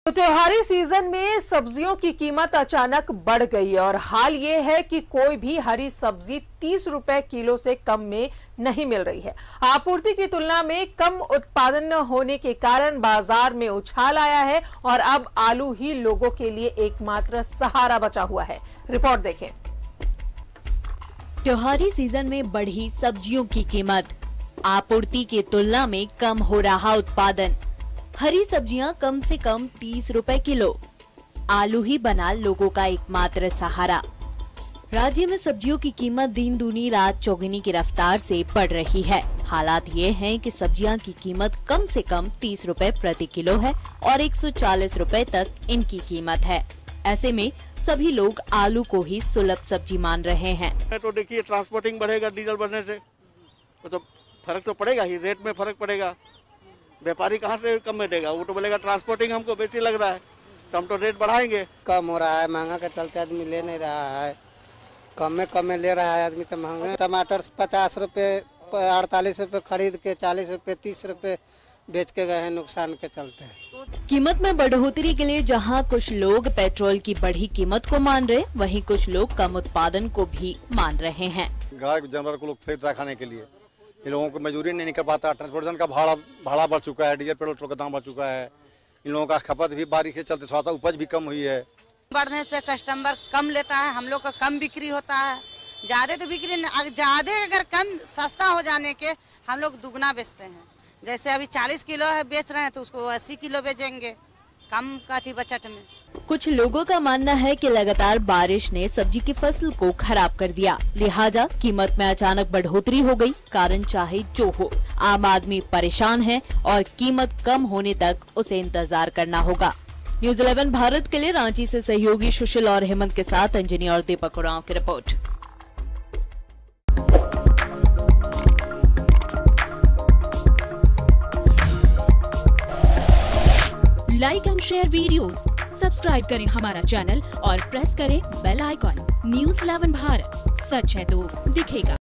तो त्योहारी सीजन में सब्जियों की कीमत अचानक बढ़ गई और हाल ये है कि कोई भी हरी सब्जी 30 रुपए किलो से कम में नहीं मिल रही है। आपूर्ति की तुलना में कम उत्पादन न होने के कारण बाजार में उछाल आया है और अब आलू ही लोगों के लिए एकमात्र सहारा बचा हुआ है। रिपोर्ट देखें। त्योहारी सीजन में बढ़ी सब्जियों की कीमत, आपूर्ति की तुलना में कम हो रहा उत्पादन, हरी सब्जियां कम से कम 30 रुपए किलो, आलू ही बना लोगों का एकमात्र सहारा। राज्य में सब्जियों की कीमत दिन दूनी रात चौगुनी की रफ्तार से बढ़ रही है। हालात ये हैं कि सब्जियां की कीमत कम से कम 30 रुपए प्रति किलो है और 140 रुपए तक इनकी कीमत है। ऐसे में सभी लोग आलू को ही सुलभ सब्जी मान रहे हैं। तो देखिए, ट्रांसपोर्टिंग बढ़ेगा, डीजल बढ़ने से तो फर्क तो पड़ेगा ही, रेट में फर्क पड़ेगा। व्यापारी कहाँ से कम में देगा? वो तो बोलेगा ट्रांसपोर्टिंग हमको बेसी लग रहा है तो हम तो रेट बढ़ाएंगे। कम हो रहा है, महंगा के चलते आदमी ले नहीं रहा है, कम में ले रहा है आदमी तो महंगा। टमाटर 50 रुपए 48 रुपए खरीद के 40 रुपए 30 रुपए बेच के गए हैं, नुकसान के चलते। कीमत में बढ़ोतरी के लिए जहां कुछ लोग पेट्रोल की बढ़ी कीमत को मान रहे, वहीं कुछ लोग कम उत्पादन को भी मान रहे हैं। गाय जानवर को लोग खरीदता खाने के लिए, इन लोगों को मजदूरी नहीं निकल पाता। ट्रांसपोर्टेशन का भाड़ा बढ़ चुका है, डीजल पेट्रोल का दाम बढ़ चुका है। इन लोगों का खपत भी बारिश के चलते थोड़ा सा उपज भी कम हुई है। बढ़ने से कस्टमर कम लेता है, हम लोग का कम बिक्री होता है। ज्यादा तो बिक्री, ज्यादा अगर कम सस्ता हो जाने के हम लोग दुगना बेचते हैं। जैसे अभी 40 किलो है बेच रहे हैं तो उसको 80 किलो बेचेंगे, कम का थी बचत में। कुछ लोगों का मानना है कि लगातार बारिश ने सब्जी की फसल को खराब कर दिया, लिहाजा कीमत में अचानक बढ़ोतरी हो गई। कारण चाहे जो हो, आम आदमी परेशान है और कीमत कम होने तक उसे इंतजार करना होगा। न्यूज़ 11 भारत के लिए रांची से सहयोगी सुशील और हेमंत के साथ इंजीनियर दीपक उरांव की report. Like and share videos, subscribe करें हमारा चैनल और प्रेस करें बेल आइकॉन। न्यूज़ 11 भारत, सच है तो दिखेगा।